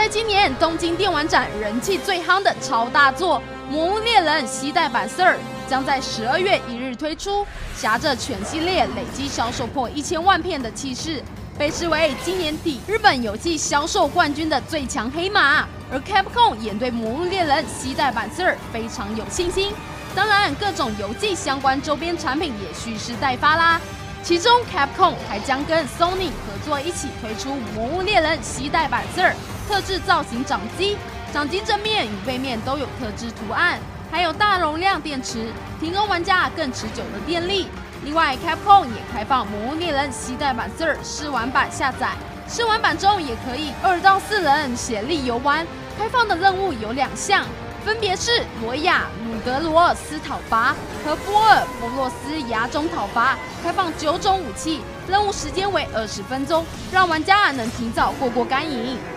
在今年东京电玩展人气最夯的超大作《魔物猎人》携带版2将在12月1日推出，挟着全系列累计销售破1000万片的气势，被视为今年底日本游戏销售冠军的最强黑马。而 Capcom 也对《魔物猎人》携带版2非常有信心，当然各种游戏相关周边产品也蓄势待发啦。其中 Capcom 还将跟 Sony 合作一起推出《魔物猎人》携带版2特制造型掌机，掌机正面与背面都有特制图案，还有大容量电池，提供玩家更持久的电力。另外 Capcom 也开放《魔物猎人》携带版2试玩版下载，试玩版中也可以2到4人协力游玩。开放的任务有2项，分别是罗亚、鲁格罗斯讨伐和波尔弗洛斯崖中讨伐，开放9种武器，任务时间为20分钟，让玩家能提早过关瘾。